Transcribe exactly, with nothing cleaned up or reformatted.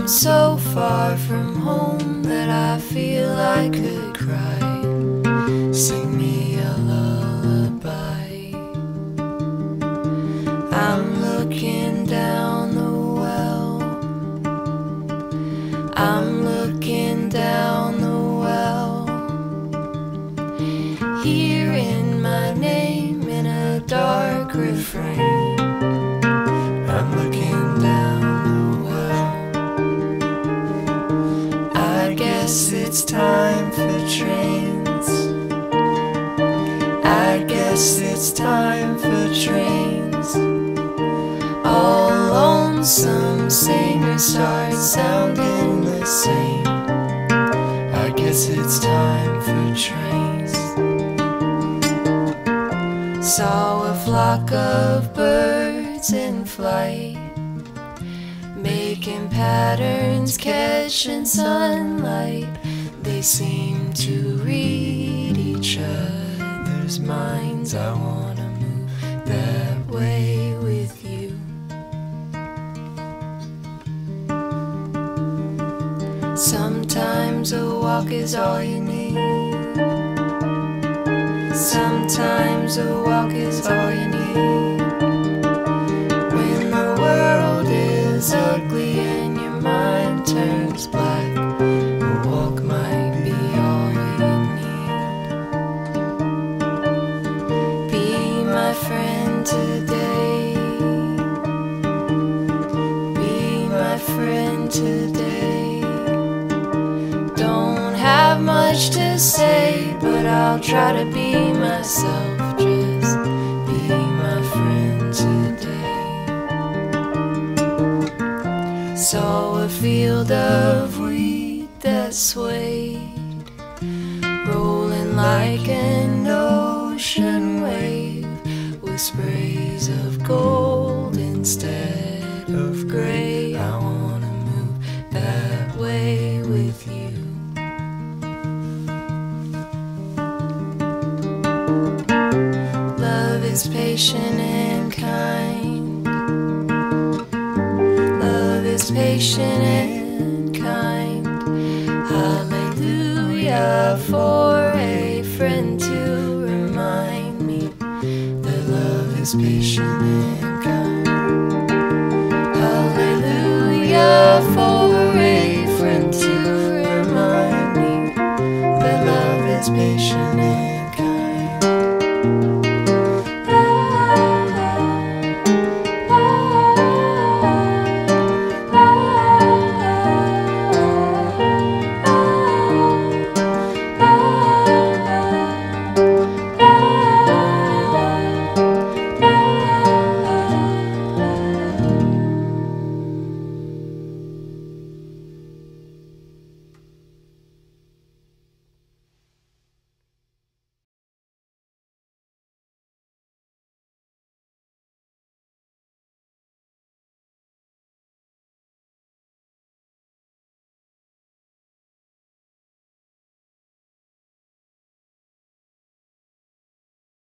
so far from home that I feel I could cry. Sing me a lullaby. I'm looking down the well. I'm looking down the well, hearing my name in a dark refrain. I'm looking down the well. I guess it's time for trains. I guess it's time for trains. All lonesome singers start sounding the same. I guess it's time for trains. Saw a flock of birds in flight, making patterns, catching sunlight. They seem to read each other's minds. I wanna move that way with you. Sometimes a walk is all you need. Sometimes a walk is all you need. When the world is ugly and your mind turns black, a walk might be all you need. Be my friend today. Be my friend today. Don't have much to say, but I'll try to be myself. Just be my friend today. Saw a field of wheat that swayed, rolling like an ocean wave, with sprays of gold instead of gray. I wanna move that way with you. Love is patient and kind. Love is patient and kind. Hallelujah for a friend to remind me that love is patient and kind. Hallelujah for a